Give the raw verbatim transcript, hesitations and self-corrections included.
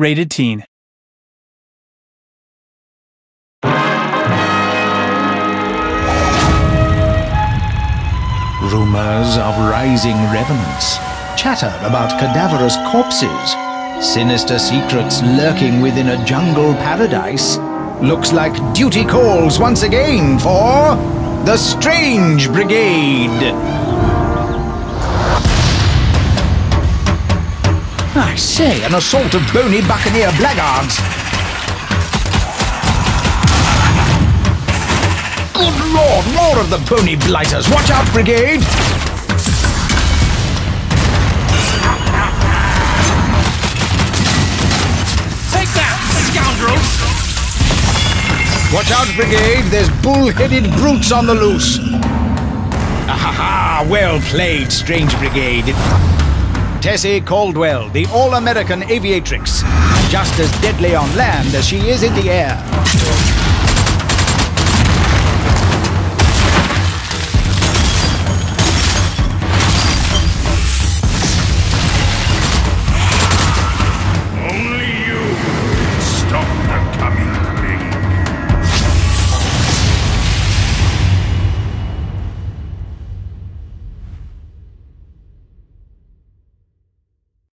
Rated teen. Rumors of rising revenants, chatter about cadaverous corpses, sinister secrets lurking within a jungle paradise. Looks like duty calls once again for the Strange Brigade. I say, an assault of bony buccaneer blackguards. Good lord, more of the bony blighters. Watch out, Brigade! Take that, scoundrels! Watch out, Brigade. There's bull-headed brutes on the loose. Ah-ha-ha! Well played, Strange Brigade. Tessie Caldwell, the all-American aviatrix. Just as deadly on land as she is in the air.